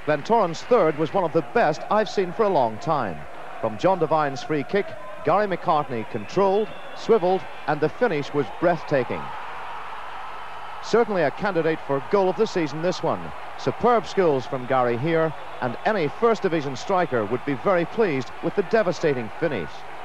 Glentoran's third was one of the best I've seen for a long time. From John Devine's free kick, Gary McCartney controlled, swiveled, and the finish was breathtaking. Certainly a candidate for goal of the season, this one. Superb skills from Gary here, and any First Division striker would be very pleased with the devastating finish.